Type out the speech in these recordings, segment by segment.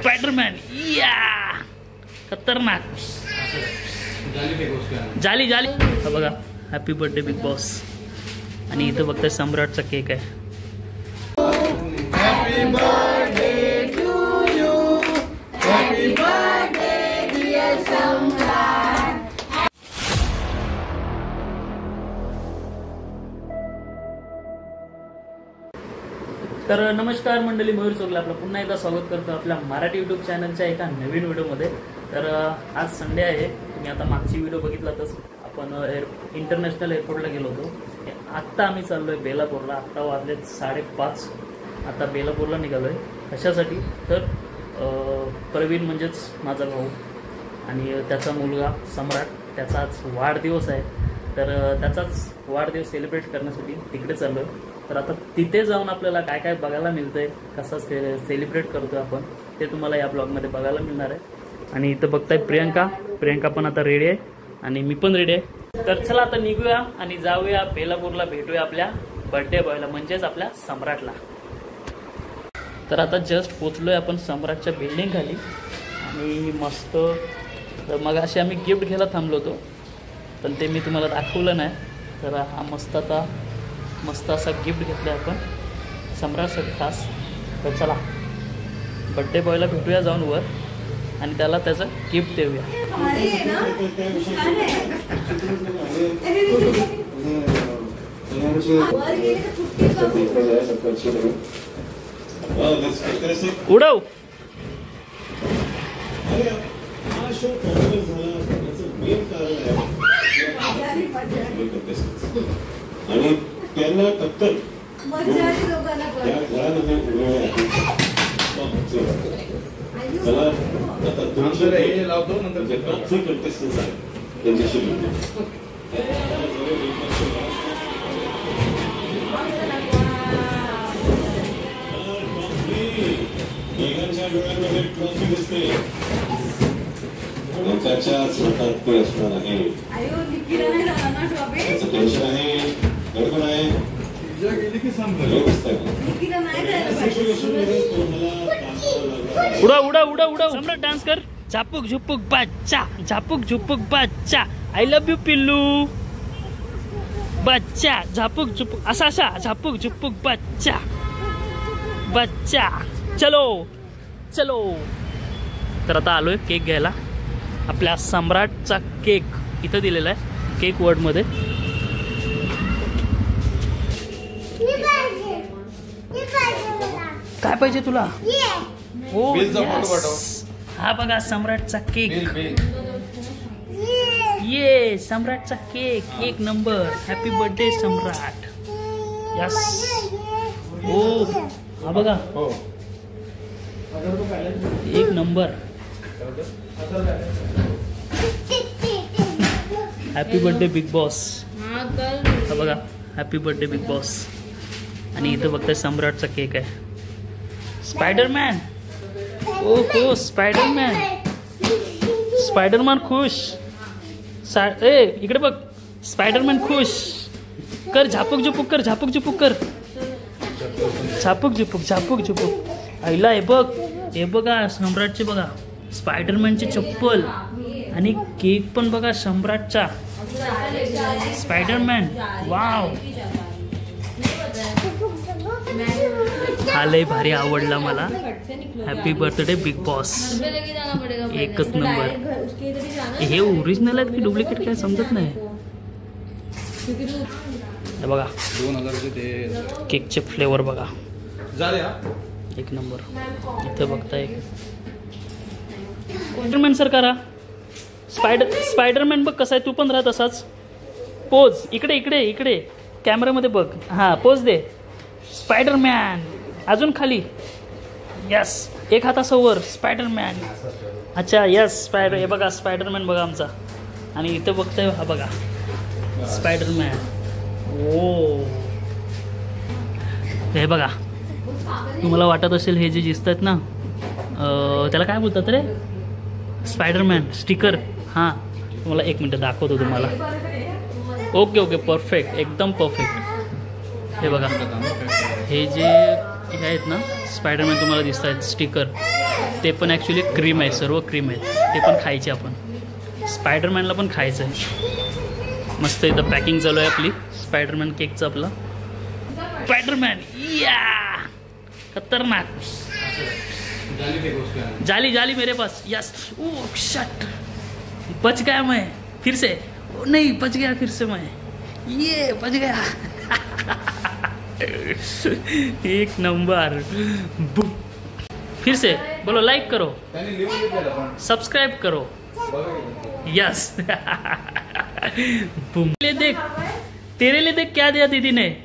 Spiderman या खतरनाक जाली जाली हा बघा हॅपी बर्थडे बिग बॉस आणि इथं बघताय सम्राटचा केक आहे happy birthday to you happy birthday dear Samrat तर नमस्कार मंडळी मयूर चोगला आपलं पुन्हा एकदा स्वागत करतो आपल्या मराठी यूट्यूब चॅनलच्या एका नवीन व्हिडिओमध्ये तर आज संडे आहे तुम्ही आता मागची व्हिडिओ बघितलातच आपण इंटरनॅशनल एअरपोर्टला गेलो होतो आत्ता आम्ही चाललोय बेलापूरला आत्ता वाजले 5:30 आता बेलापूरला निघालोय कशासाठी तर प्रवीण म्हणजेच माझा भाऊ आणि त्याचा मुलगा सम्राट त्याचा आज वाढदिवस आहे तर त्याचाच वाढदिवस सेलिब्रेट करण्यासाठी तिकडे चाललोय तर आता तिथे जाऊन आपल्याला काय काय बघायला मिळतंय कसं सेलिब्रेट करतोय आपण ते तुम्हाला या ब्लॉगमध्ये बघायला मिळणार आहे आणि इथं बघताय प्रियंका पण आता रेडी आहे आणि मी पण रेडी आहे तर चला आता निघूया आणि जाऊया बेलापूरला भेटूया आपल्या बर्थडे बॉयला म्हणजेच आपल्या सम्राटला तर आता जस्ट पोचलोय आपण सम्राटच्या बिल्डिंग खाली आणि मस्त तर मग अशी आम्ही गिफ्ट घ्यायला थांबलो होतो पण ते मी तुम्हाला दाखवलं नाही तर हा मस्त असा गिफ्ट घेतला आपण सम्राटसाठी खास तर चला बर्थडे बॉयला भेटूया जाऊन वर आणि त्याला त्याचं गिफ्ट देऊया उडव आणि त्यांना टक्कर चला आता दोनशे लावतो नंतर कंटेस्टन्स आहे त्यांच्याशी मेघांच्या डोळ्यांमध्ये ट्रॉफी दिसते त्याच्याच हातात ते असणार आहे त्याचं टेन्शन आहे गडबड आहे उडा उडा उडा उडा सम्राट डान्स कर झापूक झुपूक बच्चा झापूक झुपूक बच्चा आय लव्ह यू पिल्लू बच्चा झापूक झुपूक असा असा झापूक झुपूक बच्चा बच्चा चलो चलो तर आता आलोय केक घ्यायला आपल्या सम्राटचा केक इथं दिलेला आहे केक वर्ड मध्ये काय पाहिजे तुला हो हा बघा सम्राटचा केक ये सम्राटचा cake 1 number happy birthday Samrat yes हो हा बघा 1 number happy birthday big boss हा बघा हॅपी बर्थडे बिग बॉस आणि इथं बघताय सम्राटचा केक आहे स्पायडरमॅन ओ हो स्पायडरमॅन खुश ए इकडे बघ स्पायडरमॅन खुश कर झापूक झुपूक कर झापूक झुपूक कर झापूक झुपूक आईला हे बघा सम्राटचे बघा स्पायडरमॅनची चप्पल आणि केक पण बघा सम्राटचा स्पायडरमॅन वाव हा लय भारी आवडला मला हॅपी बर्थडे बिग बॉस एकच नंबर हे ओरिजिनल आहेत की डुप्लिकेट काय समजत नाही बघा 2000 केकचे फ्लेवर बघा 1 नंबर इथं बघताय स्पायडरमॅन सर करा स्पायडरमॅन बघ कसा आहे तू पण राहत असाच पोज इकडे कॅमेरामध्ये बघ हा पोज दे स्पायडरमॅन अजून खाली यस एक हातासवर स्पायडरमॅन अच्छा यस हे बघा स्पायडरमॅन बघा आमचा आणि इथं बघताय हा बघा स्पायडरमॅन ओ हे बघा तुम्हाला वाटत असेल हे जे दिसत आहेत ना त्याला काय बोलतात रे स्पायडरमॅन स्टिकर हां तुम्हाला 1 मिनिट दाखवतो तुम्हाला ओके परफेक्ट एकदम परफेक्ट हे बघा हे जे हे आहेत ना स्पायडरमॅन तुम्हाला दिसत आहेत स्टिकर ते पण ॲक्च्युली क्रीम आहे, सर्व क्रीम आहे, ते पण खायचे आपण. स्पायडरमॅनला पण खायचं आहे. मस्त इथं पॅकिंग चालू आहे आपली स्पायडरमॅन केकचं. आपला स्पायडरमॅन या खतरनाक. जाली जाली मेरे पास. यस. ओह शट, बच गया मैं फिर से. नहीं बच गया फिर से मैं. ये बच गया. एक नंबर. फिर से बोलो, लाइक करो, सब्सक्राइब करो. यस. बूम. ले देख, तेरे लिए देख क्या दिया दीदी ने.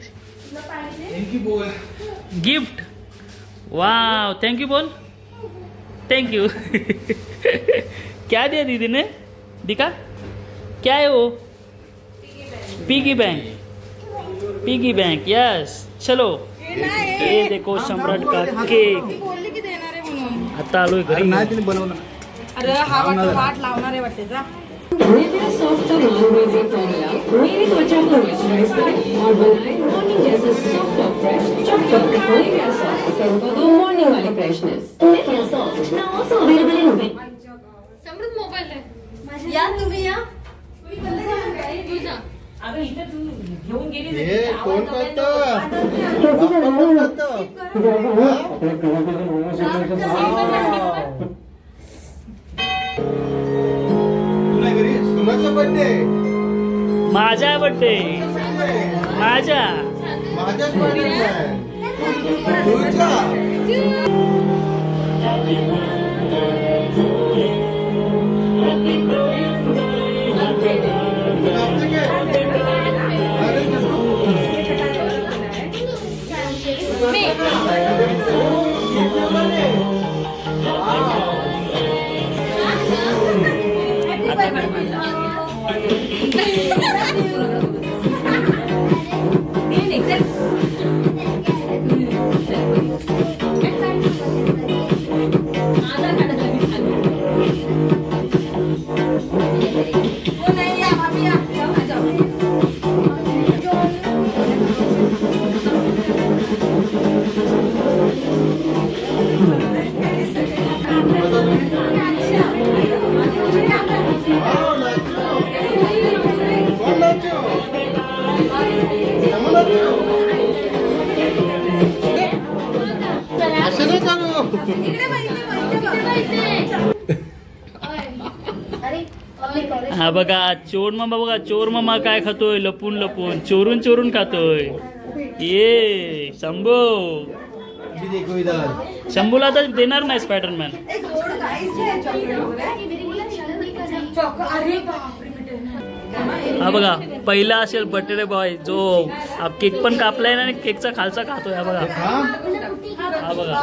गिफ्ट. वाह, थैंक यू बोल. Thank you. क्या दिया दीदी ने, दिखा क्या है वो. Piggy bank. Piggy bank. Yes. चलो ये देखो सम्राट का केक. आता आलोय घरी. अरे हा वाट लावणार आहे वाटते जा. मेरा सॉफ्ट और ऑर्गेनाइजिंग फॉर्मूला मेरी त्वचा को मॉइस्चराइज करे और बनाए मॉर्निंग जैसे सॉफ्ट और फ्रेश चॉकलेट. मेरा सॉफ्ट करूंगा दो मॉर्निंग वाली फ्रेशनेस. मेरा soft now also available in web. समृद्ध मोबाईल आहे या तुम्ही या. तुझा. अगं इथे तू घेऊन गेली. हे कोण करतं? तुला घरी सुनाचा बर्थडे. माझा बर्थडे. माझ्या माझ्याच बर्थडे आहे. तुझा हा बघा चोर मामा. बघा चोर मामा काय खातोय, लपून लपून चोरून चोरून खातोय. ये शंभू. शंभूला तर देणार नाही स्पायडरमॅन. हा बघा पहिला असेल बर्थडे बॉय जो केक पण कापलाय ना आणि केकचा खालचा खातोय. हा बघा. हा बघा.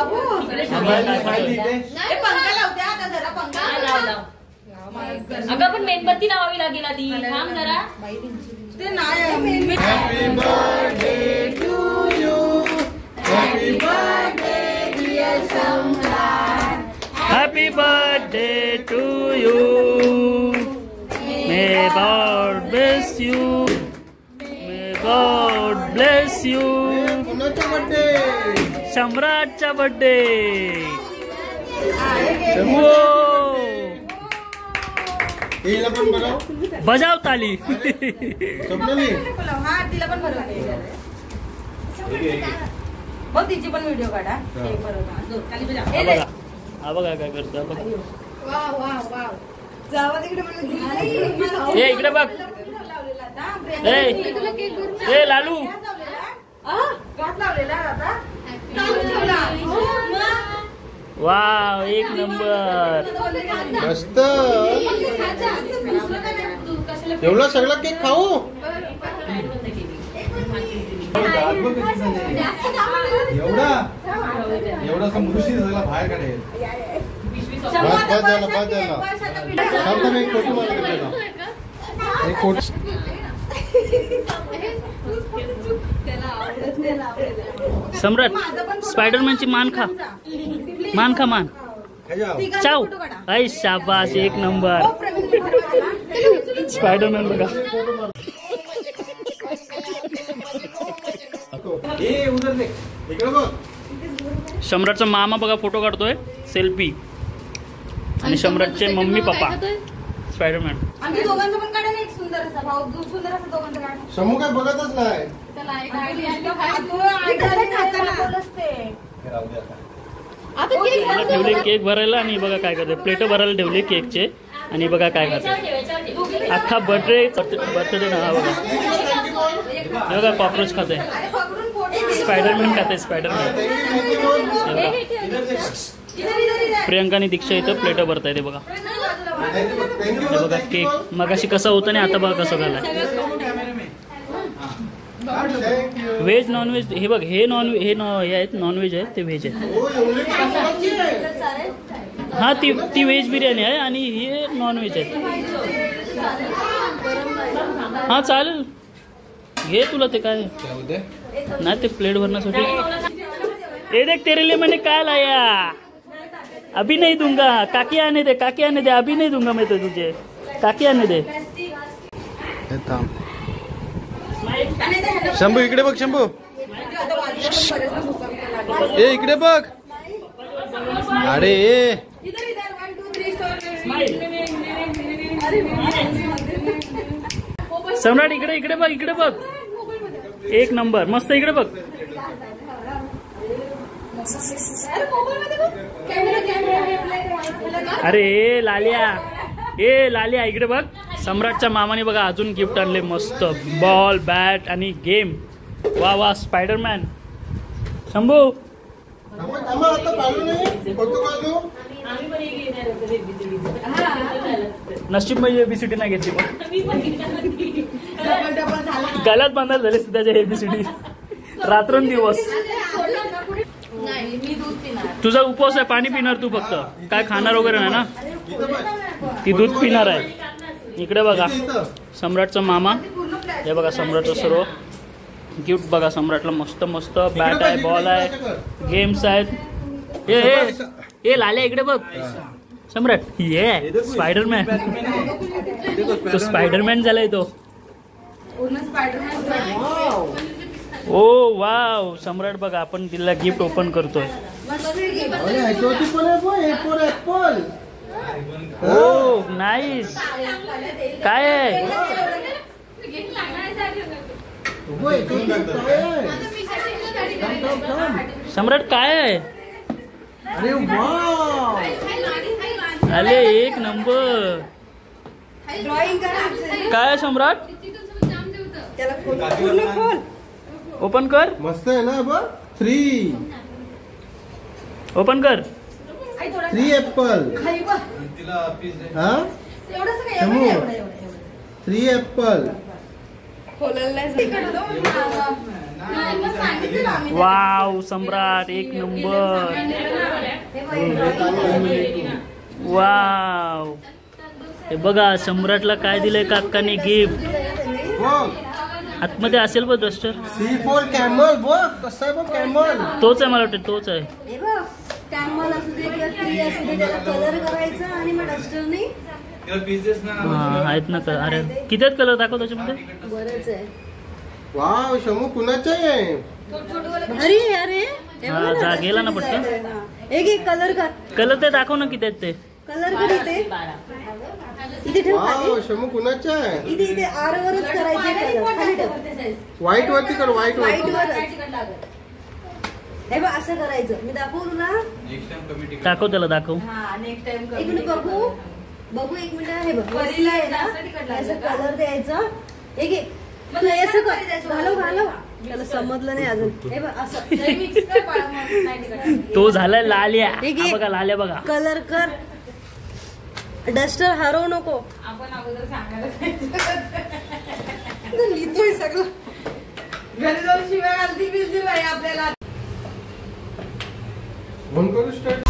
अगं पण मेणबत्ती लावावी लागेल आधी. थांब जरा. ते नाही. Happy birthday to you. Happy birthday dear Samrat. Happy birthday to you. May God bless you. May God bless you. कोणाचा बर्थडे? सम्राटचा बर्थडे. हिला पण बघाव. बजाव ताली. स्वप्नाली हा तिला पण बरोबर. हो तिची पण व्हिडिओ काढा. हा बघा. हा बघा काय करतो. ए इकडे बघ. ए लालू. वाव एक नंबर. मस्त. एवढा सगळा केक खाऊ. एवढा एवढा मुशी झाला बाहेर काढेल. बस झाला बस झाला. एक फोटो मारला. एक फोटो. सम्राट स्पायडरमॅनची मान खा. मान खा मान. चाव. आई शाबास एक नंबर. स्पायडरमॅन बघा. सम्राटचा मामा बघा फोटो काढतोय सेल्फी. आणि सम्राटचे मम्मी पप्पा स्पायडरमॅन. आम्ही दोघांचं पण काढा ना एक सुंदर असा भाऊ, सुंदर असा दोघांचं काढा. शंभू काय बघतच नाही. ठेवले केक भरायला आणि बघा काय करते, प्लेट भरायला ठेवले केकचे आणि बघा काय करते. अख्खा बर्थडे ना. हा बघा कॉकरोच खाते, स्पायडरमॅन खाते स्पायडरमॅन. प्रियंका आणि दीक्षा इथं प्लेट भरता येते बघा. हे बघा केक मगाशी कसा होता आणि आता बघा कसं झालाय. व्हेज नॉन व्हेज हे बघ, हे आहेत नॉन व्हेज आहे, ते व्हेज आहे. हा ती व्हेज बिर्याणी आहे आणि हे नॉन व्हेज आहे. हा चालेल घे तुला ते काय नाही ते प्लेट भरण्यासाठी. ये देख तेरे लिए मैंने काय लाया, अभी नहीं दूंगा, काकी आने दे, काकी आने दे, अभी नहीं दूंगा मैं तो तुझे, काकी आने दे. शंभू इकडे बघ, शंभू ए इकडे बघ. अरे सम्राट इकडे इकडे बघ, इकडे बघ. एक नंबर मस्त, इकडे बघ. अरे लालिया इकडे बघ. सम्राटच्या मामाने बघा अजून गिफ्ट आणले मस्त, बॉल बॅट आणि गेम. वा वा स्पायडरमॅन. शंभू नशीब म्हणजे एबीसीडी नाही घेतली, गळ्यात बांधायला झाले त्याच्या एबीसीडी रात्रंदिवस. तुझा उपवास आहे, पाणी पिणार तू फक्त, काय खाणार वगैरे नाही ना. ती दूध पिणार आहे. इकडे बघा सम्राटचा मामा. हे बघा सम्राटचं सर्व गिफ्ट बघा. सम्राटला मस्त मस्त बॅट आहे, बॉल आहे, गेम्स आहेत. ए लाल्या इकडे बघ. सम्राट ये स्पायडरमॅन, तो स्पायडरमॅन झालाय तो. ओ वाव सम्राट बघा आपण तिला गिफ्ट ओपन करतोय. Oh nice. काय आहे सम्राट, काय आहे. अरे एक नंबर. काय आहे सम्राट, ओपन कर. मस्त आहे ना बघ. 3 ओपन कर. 3 ऍपल. हा 3 ऍपल. वाव सम्राट एक नंबर. वाव हे बघा सम्राटला काय दिलंय काकाने गिफ्ट. आतमध्ये असेल बघ डस्टर. C4 कॅमल बघ कसं आहे बघ. कॅमल तोच आहे मला वाटतं, तोच आहे. कॅमल असू दे किंवा ट्री असू दे, त्याला कलर करायचा आणि मग डस्टरने हा आहेत ना. अरे किती आहेत कलर दाखव त्याच्यामध्ये. बरंच आहे. वाव शंभू कुणाचं आहे. अरे अरे हा जा गेला ना पटकन. एक कलर कर. कलर ते दाखव ना किती आहेत ते. कलर कर इथे. इथे ठेव खाली. वाव शंभू कुणाचं आहे. इथे इथे आर वरच करायचे कलर. खाली ठेव. व्हाईट वरती कर. व्हाईट व्हाईट वरती. वर हे बघ असं करायचं. मी दाखवू तुला. दाखव त्याला दाखव. एक मिनिट बघू बघू एक मिनिट. हे बघ वरती आहे ना, असं कलर द्यायचं. एक एक तुला असं कर. घालव त्याला समजलं नाही अजून. हे बघ असं तो झालाय लाल्या. एक हा एक बघा लाल्या बघा. कलर कर. डस्टर हरवू नको. लिहितोय सगळं. घरी जाऊन शिवाय घालती बिलती आपल्याला. फोन करू स्टार्ट.